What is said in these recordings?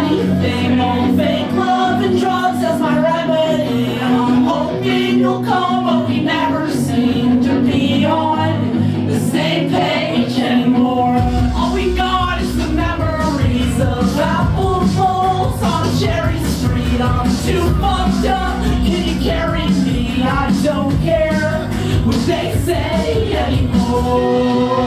anything. No fake love and drugs as my remedy. I'm hoping you'll come, but we never seem to be on the same page anymore. All we got is the memories of apple bowls on Cherry Street. I'm too fucked up, can you carry me? I don't care what they say anymore.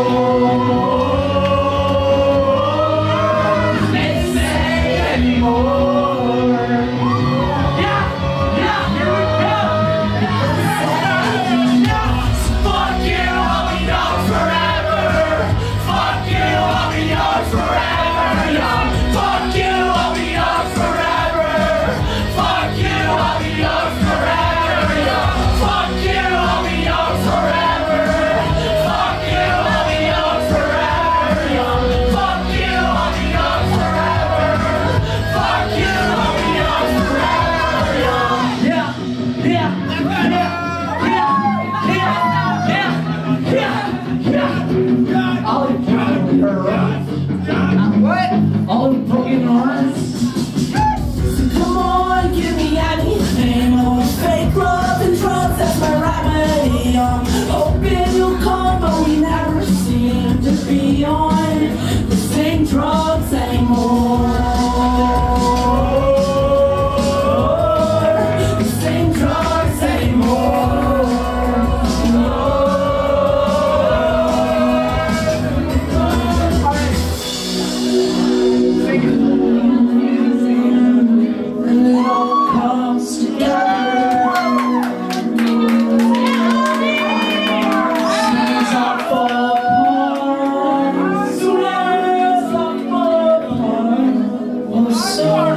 All the broken hearts. So come on, give me anything. No fake love and drugs, that's my remedy. I'm hoping you'll come, but we never seem to be on the same drugs anymore. The same drugs anymore. So